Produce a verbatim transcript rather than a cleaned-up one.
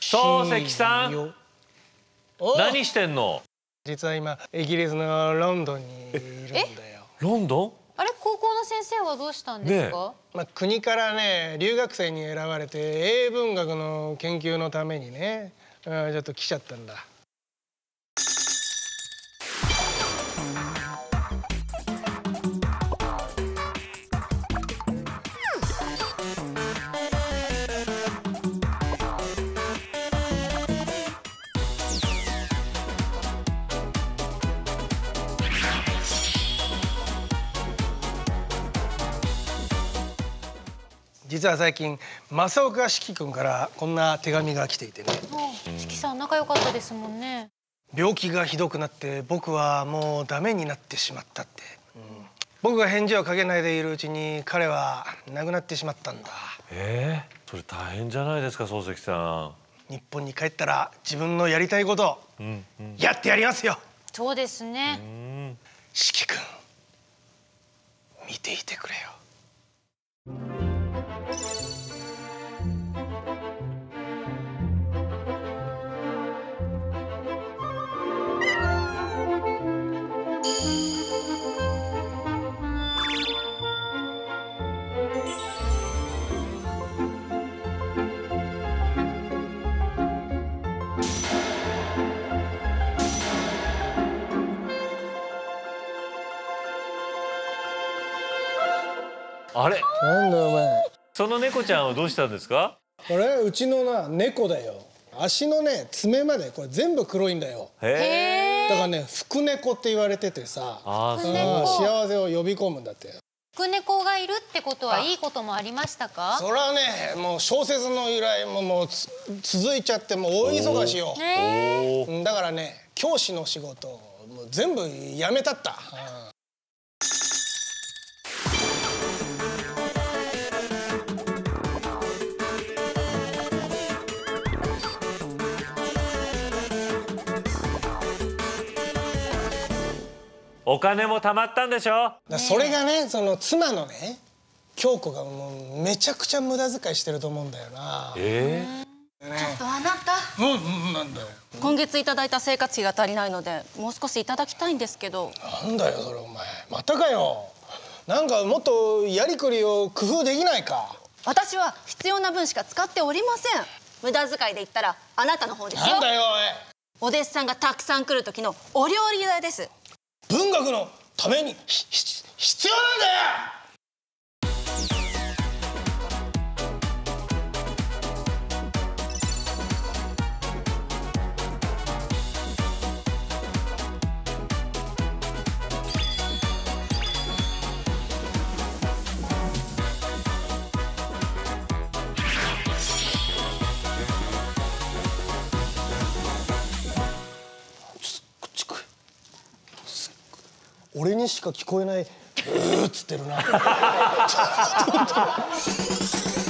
漱石さん、何してんの？ 実は今イギリスのロンドンにいるんだよ。 ロンドン？ あれ、高校の先生はどうしたんですか？ まあ、国からね留学生に選ばれて英文学の研究のためにね、うん、ちょっと来ちゃったんだ。実は最近正岡子規君からこんな手紙が来ていてね。 子規さん仲良かったですもんね。 病気がひどくなって僕はもうダメになってしまったって、うん、僕が返事をかけないでいるうちに彼は亡くなってしまったんだ。 ええー、それ大変じゃないですか、漱石さん。日本に帰ったら自分のやりたいことうんうん、 やってやりますよ。 そうですね。 子規君、見ていてくれよ。 あれ、 なんだお前。 その猫ちゃんはどうしたんですか？ これうちのな猫だよ。足のね爪までこれ全部黒いんだよ。 へえ。 だからね福猫って言われててさ、 あ、そう。 幸せを呼び込むんだって。 福猫がいるってことはいいこともありましたか？ それはね、もう小説の由来ももう続いちゃってもう大忙しよ。だからね教師の仕事もう全部やめたった。 お金も貯まったんでしょ？ だそれがね、その妻のね京子がもうめちゃくちゃ無駄遣いしてると思うんだよな。 ええー、ちょっとあなた。 うん、なんだよ。 今月いただいた生活費が足りないのでもう少しいただきたいんですけど。 なんだよそれお前、またかよ。なんかもっとやりくりを工夫できないか。 私は必要な分しか使っておりません。無駄遣いで言ったらあなたの方ですよ。 なんだよおい。お弟子さんがたくさん来る時のお料理代です。 文学のために必要なんだよ。俺にしか聞こえない「うー」っつってるな。